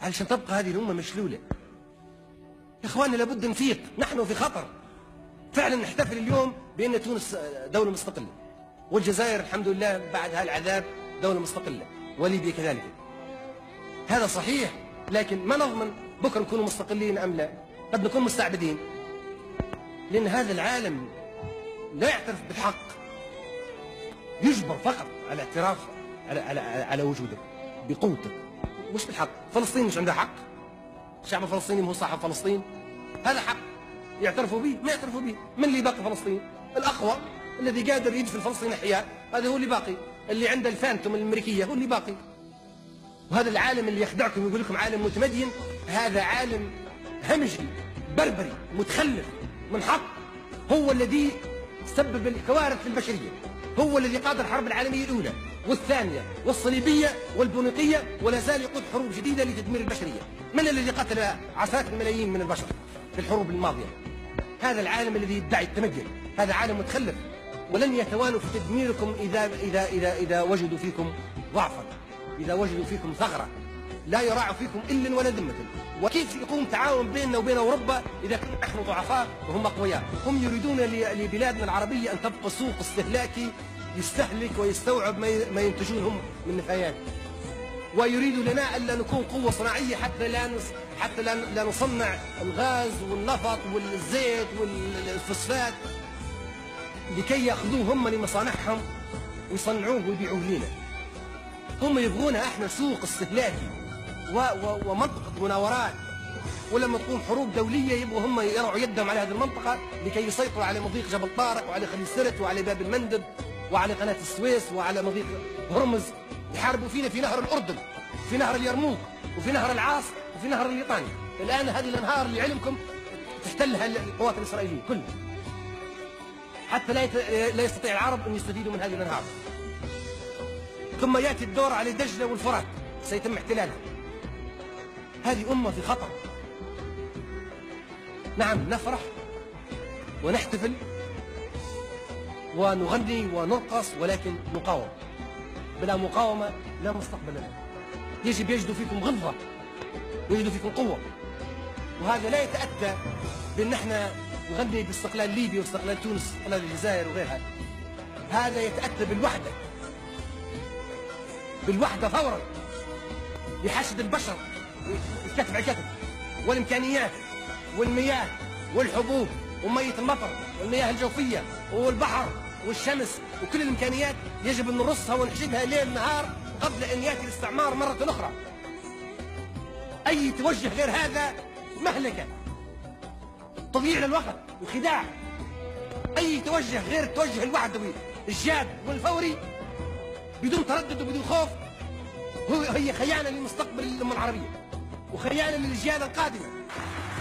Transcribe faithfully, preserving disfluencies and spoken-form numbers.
علشان تبقى هذه الأمة مشلولة. يا إخواننا لابد نفيق، نحن في خطر. فعلا نحتفل اليوم بأن تونس دولة مستقلة، والجزائر الحمد لله بعد هالعذاب دولة مستقلة، وليبيا كذلك. هذا صحيح، لكن ما نضمن بكرة نكونوا مستقلين أم لا، قد نكون مستعبدين، لأن هذا العالم لا يعترف بالحق، يجبر فقط على اعتراف على على على وجودك بقوتك، مش بالحق. فلسطين مش عندها حق، الشعب الفلسطيني ما هو صاحب فلسطين، هذا حق يعترفوا به، ما يعترفوا به. من اللي باقي فلسطين؟ الأقوى الذي قادر يدفن فلسطين أحياء، هذا هو اللي باقي، اللي عنده الفانتوم الأمريكية هو اللي باقي. وهذا العالم اللي يخدعكم ويقول لكم عالم متمدين، هذا عالم همجي بربري متخلف من حق، هو الذي سبب الكوارث في البشرية، هو الذي قاد الحرب العالمية الأولى والثانية والصليبية والبونيقية، ولا زال يقود حروب جديدة لتدمير البشرية. من الذي قتل عشرات الملايين من البشر في الحروب الماضية؟ هذا العالم الذي يدعي التمدن، هذا عالم متخلف، ولن يتوانوا في تدميركم إذا إذا إذا إذا وجدوا فيكم ضعفا، إذا وجدوا فيكم ثغرة، لا يراعوا فيكم إلا ولا ذمة. وكيف يقوم تعاون بيننا وبين أوروبا إذا كنا نحن ضعفاء وهم أقوياء؟ هم يريدون لبلادنا العربية أن تبقى سوق استهلاكي يستهلك ويستوعب ما ينتجون هم من نفايات، ويريدوا لنا ألا نكون قوة صناعية حتى لا حتى لا نصنع الغاز والنفط والزيت والفوسفات لكي يأخذوه هم لمصانعهم ويصنعوه ويبيعوه لنا. هم يبغونها احنا سوق استهلاكي و و ومنطقة مناورات، ولما تقوم حروب دولية يبغوا هم يرعوا يدهم على هذه المنطقة لكي يسيطروا على مضيق جبل طارق وعلى خليج سرت وعلى باب المندب وعلى قناة السويس وعلى مضيق هرمز. يحاربوا فينا في نهر الأردن، في نهر اليرموك، وفي نهر العاص، وفي نهر الليطاني. الآن هذه الأنهار اللي علمكم تحتلها القوات الإسرائيلية كلها، حتى لا لا يستطيع العرب أن يستفيدوا من هذه الأنهار. ثم يأتي الدور على دجلة والفرات سيتم احتلالها. هذه أمة في خطر. نعم نفرح ونحتفل ونغني ونرقص، ولكن نقاوم. بلا مقاومة لا مستقبل لنا. يجب يجدوا فيكم غلظة، يجدوا فيكم قوة، وهذا لا يتأتى بأن احنا نغني باستقلال ليبيا واستقلال تونس واستقلال الجزائر وغيرها. هذا يتأتى بالوحدة، بالوحدة فورا، بحشد البشر الكتف على كتف، والإمكانيات والمياه والحبوب ومية المطر والمياه الجوفية والبحر والشمس وكل الإمكانيات يجب أن نرصها ونحشدها ليل نهار قبل أن يأتي الاستعمار مرة أخرى. أي توجه غير هذا مهلكة، تضييع للوقت وخداع. أي توجه غير التوجه الوحدوي الجاد والفوري بدون تردد وبدون خوف هي خيانة لمستقبل الأمة العربية وخيانة للأجيال القادمة.